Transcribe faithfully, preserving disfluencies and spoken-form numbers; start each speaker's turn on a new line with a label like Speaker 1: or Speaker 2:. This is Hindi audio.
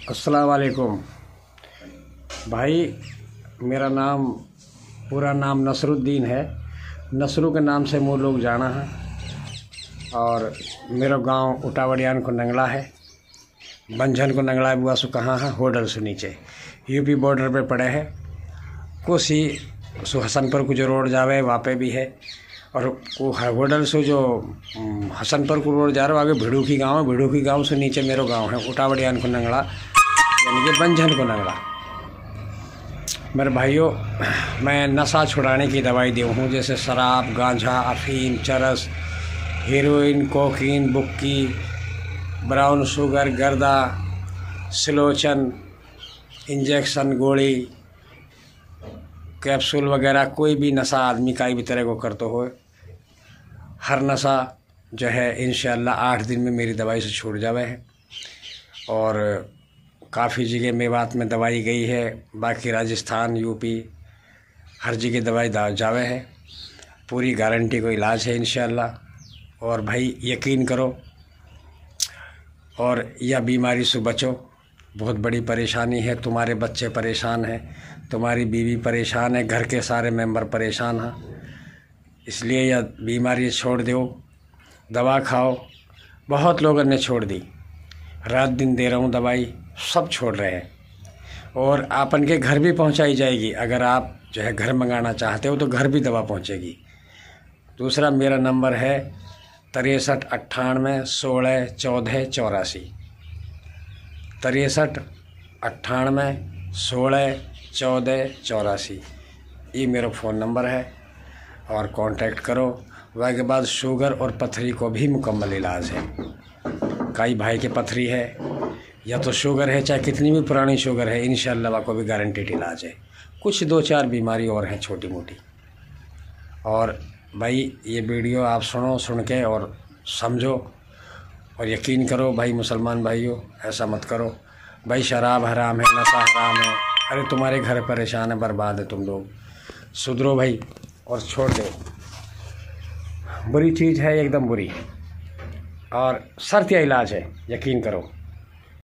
Speaker 1: अस्सलाम वालेकुम भाई। मेरा नाम पूरा नाम नसरुद्दीन है। नसरू के नाम से मुँह लोग जाना है। और मेरा गांव उटावड़ियान को नंगला है, बंझन को नंगला बुआ सु कहाँ है, होडल से नीचे यूपी बॉर्डर पे पड़े है। कोसी सो हसनपुर को जो रोड जावे वहाँ पे भी है। और वो होडल से जो हसनपुर को रोड जा रहा है आगे भिड़ू की गांव है, भिड़ू की गांव से नीचे मेरो गांव है उटावड़ियान को नंगला, यानी कि बंझन को नंगला। मेरे भाइयों, मैं नशा छुड़ाने की दवाई दी हूँ, जैसे शराब, गांजा, अफीम, चरस, हीरोइन, कोकीन, बुक्की, ब्राउन शुगर, गर्दा, सिलोचन, इंजेक्शन, गोली, कैप्सूल वगैरह, कोई भी नशा आदमी का भी तरह को करते हो, हर नशा जो है इंशाअल्लाह आठ दिन में मेरी दवाई से छूट जावे है। और काफ़ी जगह मेवात में दवाई गई है, बाकी राजस्थान, यूपी हर जगह दवाई जावे है। पूरी गारंटी को इलाज है इंशाअल्लाह। और भाई यकीन करो और यह बीमारी से बचो। बहुत बड़ी परेशानी है, तुम्हारे बच्चे परेशान हैं, तुम्हारी बीवी परेशान है, घर के सारे मेंबर परेशान हैं। इसलिए यह बीमारी छोड़ दो, दवा खाओ। बहुत लोगों ने छोड़ दी, रात दिन दे रहा हूँ दवाई, सब छोड़ रहे हैं। और आपन के घर भी पहुंचाई जाएगी। अगर आप जो है घर मंगाना चाहते हो तो घर भी दवा पहुंचेगी। दूसरा मेरा नंबर है तिरसठ अट्ठानवे सोलह चौदह चौरासी, तिरसठ अट्ठानवे सोलह चौदह चौरासी, ये मेरा फ़ोन नंबर है। और कांटेक्ट करो। वह के बाद शुगर और पथरी को भी मुकम्मल इलाज है। कई भाई के पथरी है या तो शुगर है, चाहे कितनी भी पुरानी शुगर है, इंशाअल्लाह वह को भी गारंटीड इलाज है। कुछ दो चार बीमारी और हैं छोटी मोटी। और भाई ये वीडियो आप सुनो, सुन के और समझो और यकीन करो। भाई मुसलमान भाइयों, ऐसा मत करो भाई। शराब हराम है, नशा हराम है। अरे तुम्हारे घर परेशान है, बर्बाद है तुम लोग। सुधरो भाई और छोड़ दो। बुरी चीज़ है, एकदम बुरी। और शर्त या इलाज है, यकीन करो।